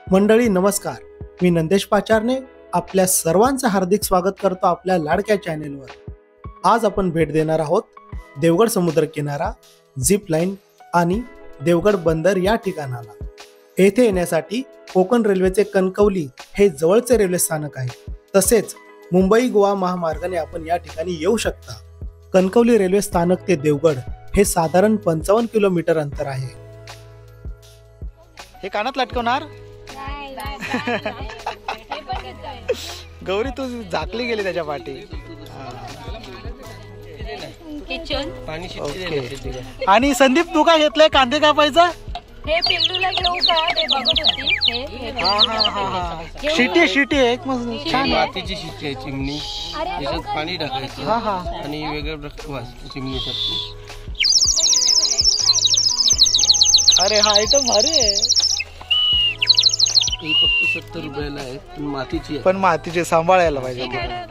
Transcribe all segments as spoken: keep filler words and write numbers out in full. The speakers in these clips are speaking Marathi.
मंडळी नमस्कार, मी नंदेश पाचारने आपल्या सर्वांचं हार्दिक स्वागत करतो आपल्या लाडक्या चॅनेलवर। आज आपण भेट देणार आहोत देवगड समुद्र किनारा, झिप लाईन आणि देवगड बंदर या ठिकाणाला। येथे येण्यासाठी कोकण रेल्वेचे कणकवली हे जवळचे रेल्वे स्थानक आहे। तसेच मुंबई गोवा महामार्गाने आपण या ठिकाणी येऊ शकता। कणकवली रेल्वे स्थानक ते देवगड हे साधारण पंचावन्न किलोमीटर अंतर आहे। हे कानात लटकवणार गौरी, तू झाकली गेली त्याच्या पाठी। आणि संदीप तू काय घेतलंय कांदे कापायचा? हे पिल्लूला घेऊ का ते बघत होती। हे हा हा हा हा शिटी शिटी एक मस्त छान मातीची शिटी आहे चिमणी, त्याच्यात पाणी टाकायचं हा हा आणि वेगळं प्रकार चिमणीचा। अरे हा आयटम भारी आहे। ही फक्त सत्तर रुपयाला आहे, पण मातीची आहे, पण मातीचे सांभाळायला पाहिजे।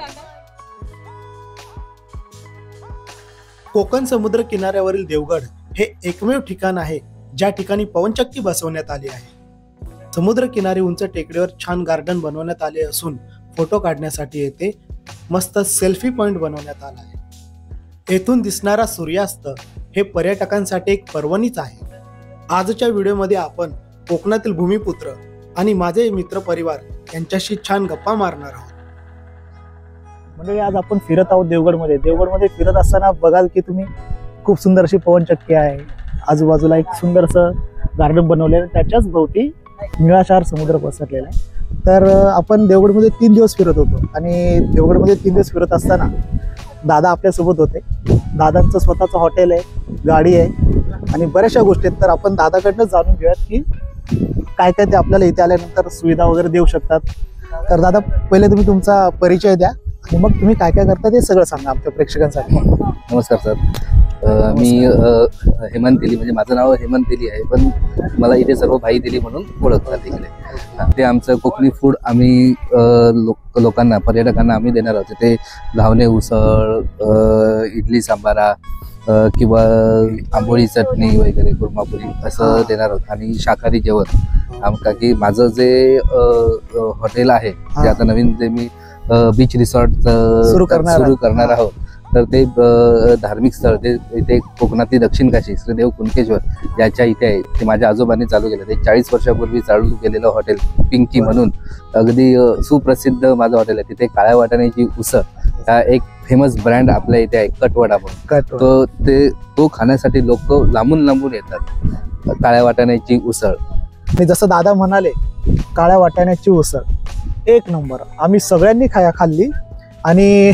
कोकण समुद्र किनाऱ्यावरील देवगड हे एकमेव ठिकाण आहे ज्या ठिकाणी पवनचक्की बसवण्यात आली आहे। समुद्र किनारी उंच टेकडीवर छान गार्डन बनवण्यात आले असून फोटो काढण्यासाठी येथे मस्त सेल्फी पॉइंट बनवण्यात आला आहे। येथून दिसणारा सूर्यास्त हे पर्यटकांसाठी एक पर्वणीच आहे। आजच्या व्हिडिओमध्ये आपण कोकणातील भूमिपुत्र आणि माझे मित्र परिवार यांच्याशी छान गप्पा मारणार आहोत। म्हणजे आज आपण फिरत आहोत देवगडमध्ये। देवगडमध्ये फिरत असताना बघाल की तुम्ही खूप सुंदर अशी पवनचक्की आहे, आजूबाजूला एक सुंदरसं गार्डन बनवलेलं, त्याच्याच भोवती निळाशार समुद्र पसरलेला आहे। तर आपण देवगडमध्ये तीन दिवस फिरत होतो आणि देवगडमध्ये तीन दिवस फिरत असताना दादा आपल्यासोबत होते। दादांचं स्वतःचं हॉटेल आहे, गाडी आहे आणि बऱ्याचशा गोष्टी आहेत। तर आपण दादाकडनं जाणून घेऊयात की काय काय ते आपल्याला इथे आल्यानंतर सुविधा वगैरे देऊ शकतात। तर दादा, पहिले तुम्ही तुमचा परिचय द्या आणि मग तुम्ही काय काय करता ते सगळं सांगा आमच्या प्रेक्षकांसाठी। नमस्कार सर, मी हेमंत तेली, म्हणजे माझं नाव हेमंत तेली आहे, पण मला इथे सर्व भाई तेली म्हणून ओळखतात इकडे। ते आमचं कोकणी फूड आम्ही लोक लोकांना पर्यटकांना आम्ही देणार आहोत। ते घावणे उसळ, इडली सांबारा किंवा आंबोळी चटणी वगैरे, कुर्मापुरी असं देणार आहोत आणि शाकाहारी जेवण। आमका की माझं जे हॉटेल आहे ते आता नवीन जे मी बीच रिसॉर्ट सुरू करणार सुरू करणार आहोत, तर ते धार्मिक स्थळ ते इथे कोकणातील दक्षिण काशी श्रीदेव कुणकेश्वर ज्याच्या इथे आहे, ते माझ्या आजोबांनी चालू केलं। ते चाळीस वर्षापूर्वी चालू केलेलं हॉटेल पिंकी म्हणून अगदी सुप्रसिद्ध माझं हॉटेल आहे। तिथे काळ्या वाटाण्याची उसळ हा एक फेमस ब्रँड आपल्या इथे आहे, कटवडा म्हणून। तो ते तो खाण्यासाठी लोक लांबून लांबून येतात, काळ्या वाटाण्याची उसळ। आणि जसं दादा म्हणाले, काळ्या वाटाण्याची उसळ एक नंबर, आम्ही सगळ्यांनी खाया खाल्ली आणि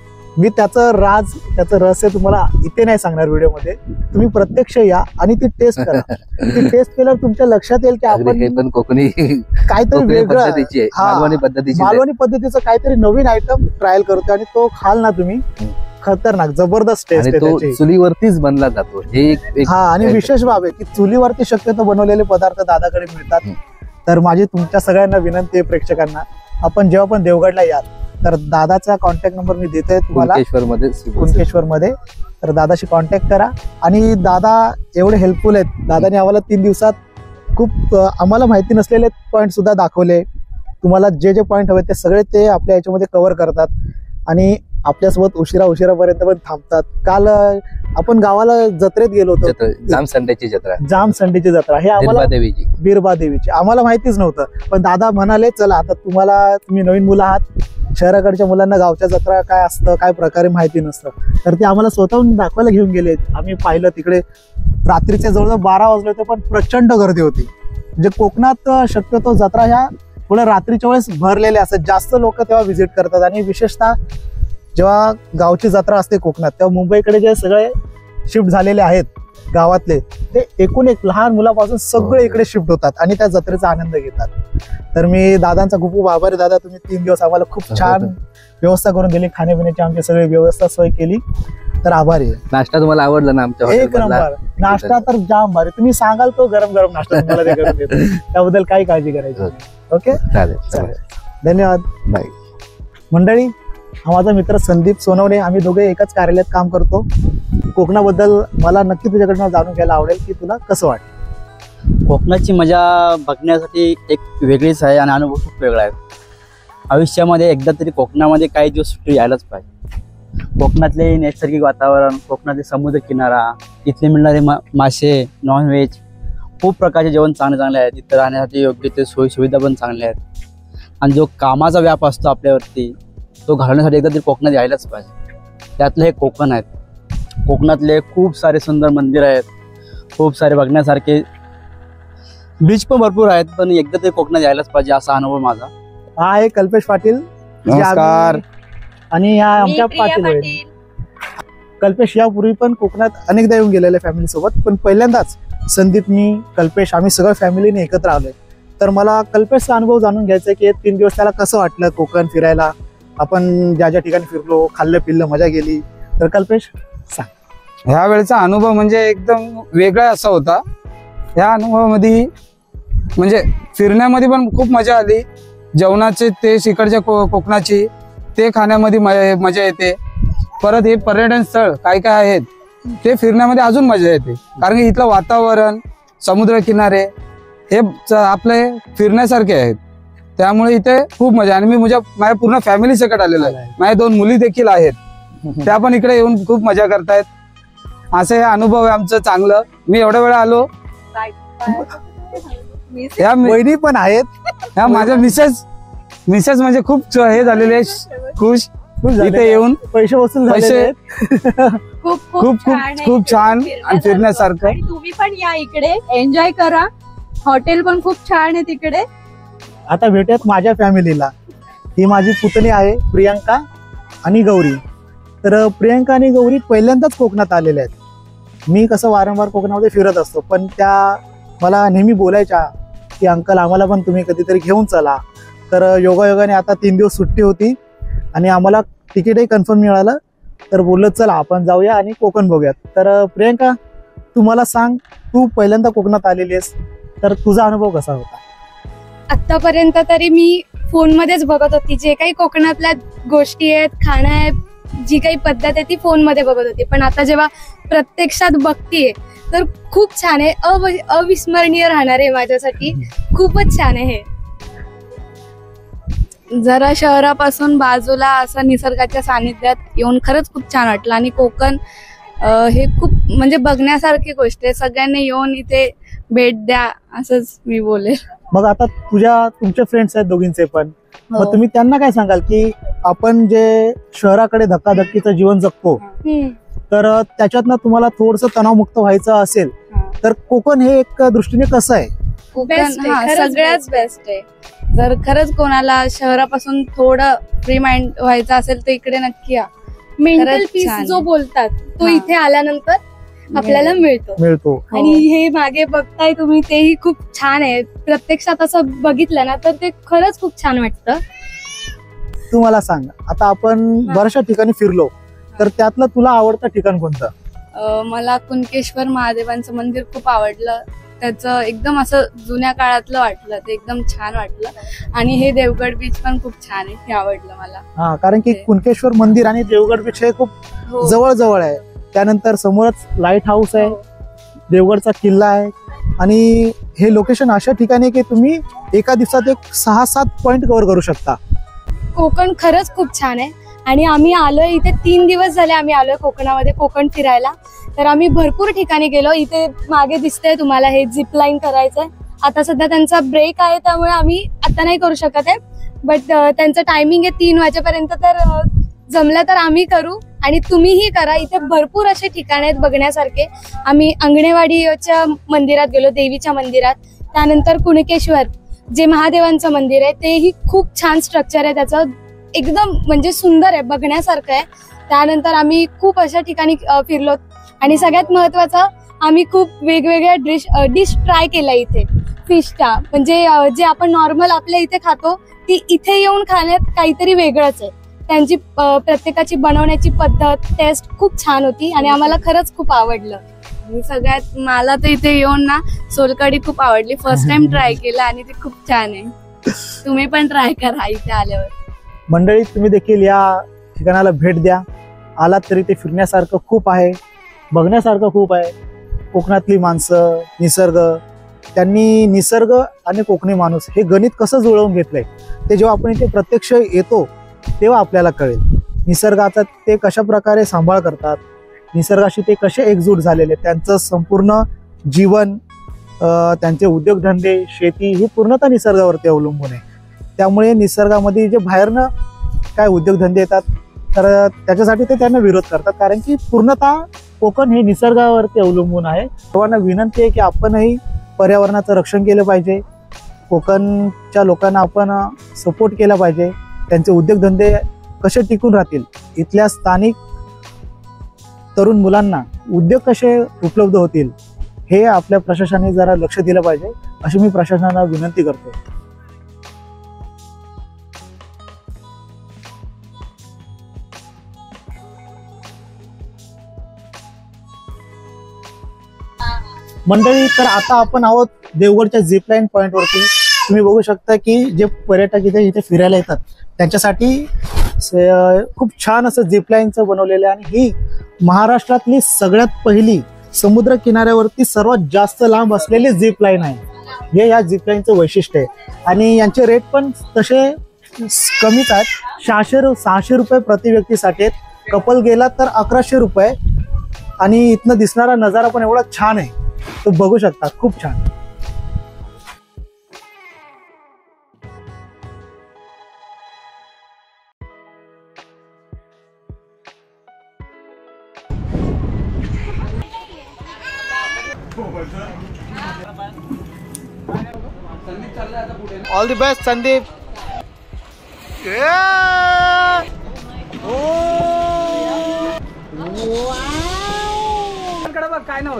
मी त्याचं राज त्याचं रहस्य तुम्हाला इथे नाही सांगणार व्हिडिओमध्ये। तुम्ही प्रत्यक्ष या आणि ती टेस्ट करा। ती टेस्ट केल्यावर तुमच्या लक्षात येईल की आपण हे पण कोकणी काहीतरी वेगळं मालवणी पद्धतीची मालवणी पद्धतीचं काहीतरी नवीन आयटम ट्रायल करतो आणि तो खाल ना तुम्ही, खतरनाक जबरदस्त टेस्ट आहे त्याची। चुलीवरतीच बनला जातो हे हा, आणि विशेष बाब आहे की चुलीवरती शक्यतो बनवलेले पदार्थ दादाकडे मिळतात। तर माझी तुमच्या सगळ्यांना विनंती आहे प्रेक्षकांना, आपण जेव्हा पण देवगडला याल तर दादाचा कॉन्टॅक्ट नंबर मी देतोय तुम्हाला कुणकेश्वर मध्ये। तर दादाशी कॉन्टॅक्ट करा आणि दादा एवढे हेल्पफुल आहेत। दादाने आम्हाला तीन दिवसात खूप आम्हाला माहिती नसलेले पॉईंट सुद्धा दाखवले। तुम्हाला जे जे पॉईंट हवे ते सगळे ते आपल्या याच्यामध्ये कव्हर करतात आणि आपल्यासोबत उशिरा उशिरापर्यंत पण थांबतात। काल आपण गावाला जत्रेत गेलो होतो, जाम संडेची जत्रा जाम संडेची जत्रा हे आम्हाला देवीची बिरबा देवीची आम्हाला माहितीच नव्हतं। पण दादा म्हणाले चला आता तुम्हाला, तुम्ही नवीन मुलं आहात, शहराकडच्या मुलांना गावच्या जत्रा काय असतं काय प्रकारे माहिती नसतं, तर ते आम्हाला स्वतःहून दाखवायला घेऊन गेले। आम्ही पाहिलं तिकडे रात्रीच्या जवळजवळ बारा वाजले होते, पण प्रचंड गर्दी होती। म्हणजे कोकणात शक्यतो जत्रा ह्या थोड्या रात्रीच्या वेळेस भरलेल्या असतात, जास्त लोक तेव्हा व्हिजिट करतात। आणि विशेषतः जेव्हा गावची जत्रा असते कोकणात, तेव्हा मुंबईकडे जे सगळे शिफ्ट झालेले आहेत गावातले, ते एकूण एक लहान मुलापासून सगळे इकडे शिफ्ट होतात आणि त्या जत्रेचा आनंद घेतात। तर मी दादांचा खूप खूप आभारी। दादा, तुम्ही तीन दिवस आम्हाला खूप छान व्यवस्था करून दिली, खाण्यापिण्याची आमची सगळी व्यवस्था सोय केली, तर आभारी आहे। नाश्ता तुम्हाला आवडला ना आमच्या? एक नंबर नाश्ता तर जाम भारी। तुम्ही सांगाल तो गरम गरम नाश्ता तुम्हाला ते करून देतो, त्याबद्दल काही काळजी करायची। ओके, चालेल चालेल, धन्यवाद, बाय। मंडळी, हा माझा मित्र संदीप सोनवणे, आम्ही दोघे एकाच कार्यालयात काम करतो। कोकणाबद्दल मला नक्की तुझ्याकडनं जाणून घ्यायला आवडेल की तुला कसं वाटतं। कोकणाची मजा बघण्यासाठी एक वेगळीच आहे आणि अनुभव खूप वेगळा आहे. आयुष्यामध्ये एकदा तरी कोकणामध्ये काही दिवस सुट्टी यायलाच पाहिजे. कोकणातले नैसर्गिक वातावरण, कोकणातले समुद्र किनारा, इथले मिळणारे मा मासे, नॉनव्हेज, खूप प्रकारचे जेवण चांगले चांगले आहेत. इथं राहण्यासाठी योग्य ते सोयी सुविधा पण चांगल्या आहेत. आणि जो कामाचा व्याप असतो आपल्यावरती तो घालवण्यासाठी एकदा तरी कोकणात यायलाच पाहिजे. त्यातलं हे कोकण आहेत. कोकणातले खूप सारे सुंदर मंदिर आहेत, खूप सारे बघण्यासारखे बीच पण भरपूर आहेत. पण एकदा तरी कोकणात यायलाच पाहिजे असा अनुभव माझा. हा आहे कल्पेश पाटील. नमस्कार. आणि या आमच्या मी प्रिया पाटील होईल. पाटील. कल्पेश यापूर्वी पण कोकणात अनेकदा येऊन गेलेले फॅमिली सोबत, पण पहिल्यांदाच संदीप, मी, कल्पेश आम्ही सगळं फॅमिलीने एकत्र आलोय. तर मला कल्पेशचा अनुभव जाणून घ्यायचा आहे की तीन दिवस त्याला कसं वाटलं कोकण फिरायला, आपण ज्या ज्या ठिकाणी फिरलो, खाल्लं पिल्लं, मजा गेली. तर कल्पेश सांग. ह्या वेळेचा अनुभव म्हणजे एकदम वेगळा असा होता. ह्या अनुभवामध्ये म्हणजे फिरण्यामध्ये पण खूप मजा आली. जेवणाचे ते इकडच्या को कोकणाची ते खाण्यामध्ये मजा येते. परत हे पर्यटन स्थळ काय काय आहेत ते फिरण्यामध्ये अजून मजा येते. कारण की इथलं वातावरण, समुद्र किनारे हे आपले फिरण्यासारखे आहेत. त्यामुळे इथे खूप मजा. आणि मी माझ्या माझ्या पूर्ण फॅमिली सकट आलेलो आहे. माझ्या दोन मुली देखील आहेत, त्या पण इकडे येऊन खूप मजा करतायत. असं हे अनुभव आहे आमचं चांगलं. मी एवढ्या वेळा आलो. ह्या वहिनी पण आहेत. ह्या माझ्या मिसेस मिसेस म्हणजे खूप हे झालेले, खुश इथे येऊन. पैसे वसूल पैसे खूप खूप खूप छान आहे. खूप छान आणि फिरण्यासारखं. आणि तुम्ही पण या इकडे एन्जॉय करा. हॉटेल पण खूप छान आहे तिकडे. आता भेटूयात माझ्या फॅमिलीला. ही माझी पुतणी आहे प्रियांका आणि गौरी. तर प्रियांका आणि गौरी पहिल्यांदाच कोकणात आलेल्या आहेत. मी कसं वारंवार कोकणामध्ये फिरत असतो, पण त्या मला नेहमी बोलायच्या की अंकल आम्हाला पण तुम्ही कधीतरी घेऊन चला. तर योगायोगाने आता तीन दिवस सुट्टी होती आणि आम्हाला तिकीटही कन्फर्म मिळालं. तर बोललं चला आपण जाऊया आणि कोकण बघूयात. तर प्रियांका, तू मला सांग, तू पहिल्यांदा कोकणात आलेली आहेस, तर तुझा अनुभव कसा होता? आतापर्यंत तरी मी फोनमध्येच बघत होती. जे काही कोकणातल्या गोष्टी आहेत, खाणं आहे, जी काही पद्धत आहे ती फोनमध्ये बघत होती. पण आता जेव्हा प्रत्यक्षात बघतीये तर खूप छान आहे. अव अविस्मरणीय राहणार आहे माझ्यासाठी. खूपच छान आहे हे. जरा शहरापासून बाजूला असं निसर्गाच्या सानिध्यात येऊन खरंच खूप छान वाटलं. आणि कोकण हे खूप म्हणजे बघण्यासारखी गोष्ट आहे. सगळ्यांनी येऊन इथे भेट द्या असंच मी बोलेल. मग आता तुझ्या तुमचे फ्रेंड्स आहेत दोघींचे पण, हो. मग तुम्ही त्यांना काय सांगाल की आपण जे शहराकडे धक्काधक्कीचं जीवन जगतो, हम्म. तर त्याच्यातनं तुम्हाला थोडंसं तणावमुक्त व्हायचं असेल तर कोकण हे एक दृष्टीने कसं आहे? कोकण Best आहे, हा खरंच सगळ्यात बेस्ट आहे. जर खरंच कोणाला शहरापासून थोडं फ्री माइंड व्हायचं असेल तर इकडे नक्की या. मेंटल खरंच पीस छान जो आहे. बोलतात तो हा. इथे आल्यानंतर आपल्याला मिळतो. मिळतो. आणि हे मागे बघताय तुम्ही तेही खूप छान आहे. प्रत्यक्षात असं बघितलं ना तर ते खरंच खूप छान वाटतं. तू मला सांग, आता आपण बऱ्याचशा ठिकाणी फिरलो, तर त्यातलं तुला आवडतं ठिकाण कोणतं? अं, मला कुणकेश्वर महादेवांचं मंदिर खूप आवडलं. त्याचं एकदम असं जुन्या काळातलं वाटलं, ते एकदम छान वाटलं. आणि हे देवगड बीच पण खूप छान आहे, हे आवडलं मला. हा, कारण की कुणकेश्वर मंदिर आणि देवगड बीच हे खूप हो. जवळ जवळ आहे. त्यानंतर समोरच लाईट हाऊस आहे, हो. देवगडचा किल्ला आहे. आणि हे लोकेशन अशा ठिकाणी आहे की तुम्ही एका दिवसात एक सहा सात पॉइंट कव्हर करू शकता. कोकण खरंच खूप छान आहे. आणि आम्ही आलोय इथे, तीन दिवस झाले आम्ही आलोय कोकणामध्ये कोकण फिरायला. तर आम्ही भरपूर ठिकाणी गेलो. इथे मागे दिसतंय तुम्हाला हे झिप लाईन करायचंय. आता सध्या त्यांचा ब्रेक आहे त्यामुळे आम्ही आता नाही करू शकत आहे. बट त्यांचं टायमिंग आहे तीन वाजेपर्यंत. तर अ, जमलं तर आम्ही करू आणि तुम्हीही करा. इथे भरपूर असे ठिकाण आहेत बघण्यासारखे. आम्ही अंगणेवाडीच्या मंदिरात गेलो, देवीच्या मंदिरात. त्यानंतर कुणकेश्वर जे महादेवांचं मंदिर आहे तेही खूप छान स्ट्रक्चर आहे त्याचं, एकदम म्हणजे सुंदर आहे, बघण्यासारखं आहे. त्यानंतर आम्ही खूप अशा ठिकाणी अ, फिरलो. आणि सगळ्यात महत्वाचं, आम्ही खूप वेगवेगळ्या डिश डिश ट्राय केल्या इथे फिशच्या. म्हणजे अ, जे आपण नॉर्मल आपल्या इथे खातो ती इथे येऊन खाण्यात काहीतरी वेगळंच आहे. त्यांची अ, प्रत्येकाची बनवण्याची पद्धत, टेस्ट खूप छान होती आणि आम्हाला खरंच खूप आवडलं. आणि सगळ्यात मला तर इथे येऊन ना सोलकढी खूप आवडली. फर्स्ट टाइम ट्राय केलं आणि ते खूप छान आहे. तुम्ही पण ट्राय करा इथे आल्यावर. मंडळी, तुम्ही देखील या ठिकाणाला भेट द्या. आलात तरी ते फिरण्यासारखं खूप आहे, बघण्यासारखं खूप आहे. कोकणातली माणसं, निसर्ग, त्यांनी निसर्ग आणि कोकणी माणूस हे गणित कसं जुळवून घेतलंय ते जेव्हा आपण इथे प्रत्यक्ष येतो तेव्हा आपल्याला कळेल. निसर्गाचा ते कशा प्रकारे सांभाळ करतात, निसर्गाशी ते कसे एकजूट झालेले, त्यांचं संपूर्ण जीवन, त्यांचे उद्योगधंदे, शेती ही पूर्णतः निसर्गावरती अवलंबून आहे. त्यामुळे निसर्गामध्ये जे बाहेरनं काय उद्योगधंदे येतात तर त्याच्यासाठी ते त्यांना विरोध करतात, कारण की पूर्णतः कोकण हे निसर्गावरती अवलंबून आहे. सर्वांना विनंती आहे की आपणही पर्यावरणाचं रक्षण केलं पाहिजे, कोकणच्या लोकांना आपण सपोर्ट केला पाहिजे, त्यांचे उद्योगधंदे कसे टिकून राहतील, इथल्या स्थानिक तरुण मुलांना उद्योग कसे उपलब्ध होतील हे आपल्या प्रशासनाने जरा लक्ष दिलं पाहिजे अशी मी प्रशासनाला विनंती करतो. मंडळी, तर आता आपण आहोत देवगडच्या झिपलाईन पॉइंट वरती. तुम्ही बघू शकता की जे पर्यटक इथे इथे फिरायला येतात त्यांच्यासाठी खूप छान असं झिपलाईनचं बनवलेलं आहे आणि ही महाराष्ट्रातली सगळ्यात पहिली समुद्र किनाऱ्यावरती सर्वात जास्त लांब असलेली झिपलाईन आहे. हे या झिपलाईनचं वैशिष्ट्य आहे आणि यांचे रेट पण तसे कमीच आहेत. सहाशे सहाशे रुपये प्रति व्यक्तीसाठी आहेत. कपल गेला तर अकराशे रुपये आणि इथनं दिसणारा नजारा पण एवढा छान आहे, तो बघू शकता, खूप छान. All the best Sandeep. काय नव्हतं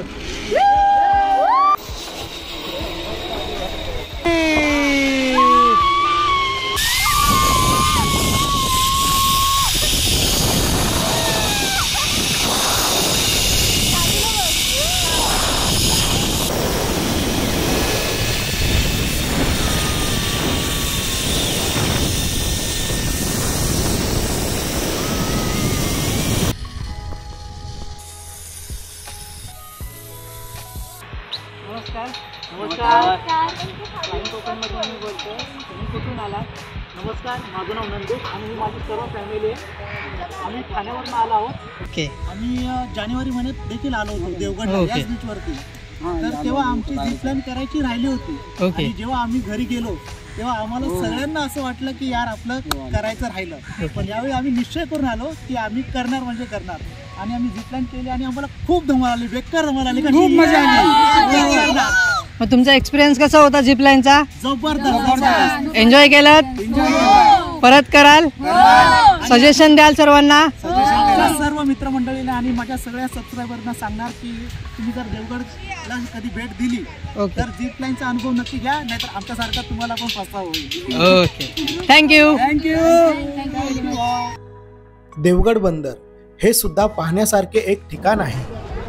नमस्कार, माझं नाव नंदेश आणि माझी सर्व फॅमिली आहे. आम्ही ठाण्यावरून आलो आहोत. ओके. आम्ही जानेवारी महिन्यात देखील आलो होतो देवगडला याच बीचवरती. तर तेव्हा आमची झिपलाईन करायची राहिली होती आणि जेव्हा आम्ही घरी गेलो तेव्हा आम्हाला सगळ्यांना असं वाटलं की यार आपलं करायचं राहिलं, पण यावेळी आम्ही निश्चय करून आलो की आम्ही करणार म्हणजे करणार आणि आम्ही झिपलाईन केली आणि आम्हाला खूप धमाल आली, बेकार धमाल आली, खूप मजा आली. मग तुमचा एक्सपिरियन्स कसा होता झिपलाईनचा? जबरदस्त. एन्जॉय केलं? परत कराल? सजेशन द्याल सर्वांना? सर्व मित्रमंडळीला आणि माझ्या सगळ्या सबस्क्रायबरना सांगणार की तुम्ही जर देवगडला कधी भेट दिली तर झिपलाईनचा अनुभव नक्की घ्या, नाहीतर आमच्यासारखा तुम्हाला पण पस्तावा होईल. Okay, thank you. थँक्यू. देवगड बंदर हे सुद्धा पाहण्यासारखे एक ठिकाण आहे.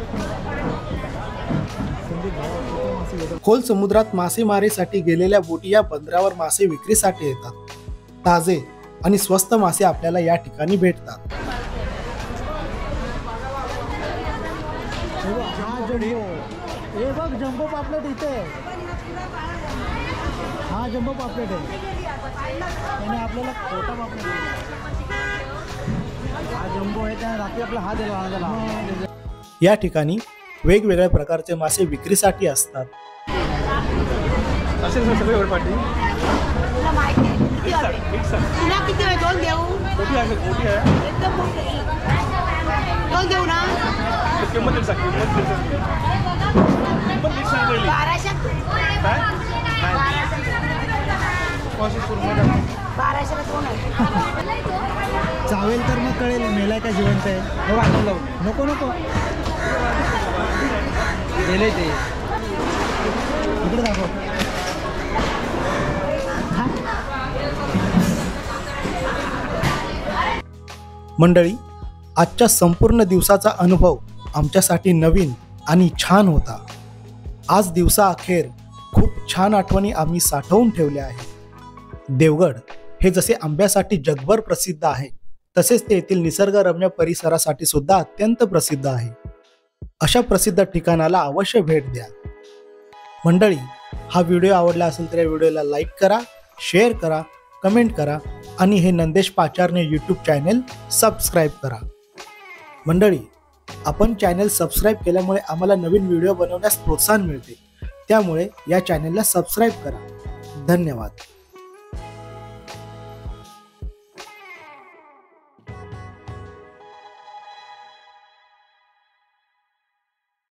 खोल समुद्रात मासेमारीसाठी गेलेल्या बोटी या बंदरावर मासे विक्रीसाठी येतात. ताजे आणि स्वस्त मासे आपल्याला या ठिकाणी भेटतात. हे बघ जम्बो पापलेट इथे, हा जम्बो पापलेट आहे आणि आपल्याला छोटा पापलेट हा जम्बो आहे, त्या रात्री आपला हा दिला. या ठिकाणी वेगवेगळ्या प्रकारचे मासे विक्रीसाठी असतात. चावेल तर मग कळेल मेलाय का जिवंत आहे. नको नको गेले ते इकडे दाखव. मंडळी, आजच्या संपूर्ण दिवसाचा अनुभव आमच्यासाठी नवीन आणि छान होता. आज दिवसा अखेर खूप छान आठवणी आम्ही साठवून ठेवल्या आहेत. देवगड हे जसे आंब्यासाठी जगभर प्रसिद्ध आहे तसेच ते येथील निसर्गरम्य परिसरासाठी सुद्धा अत्यंत प्रसिद्ध आहे. अशा प्रसिद्ध ठिकाणाला अवश्य भेट द्या. मंडळी, हा व्हिडिओ आवडला असेल तर या व्हिडिओला लाईक करा, शेअर करा, कमेंट करा आणि हे नंदेश पाचारने यूट्यूब चॅनल सबस्क्राईब करा. मंडळी, आपण चॅनल सबस्क्राईब केल्यामुळे आम्हाला नवीन व्हिडिओ बनवण्यास प्रोत्साहन मिळते, त्यामुळे या चॅनलला सबस्क्राईब करा. धन्यवाद.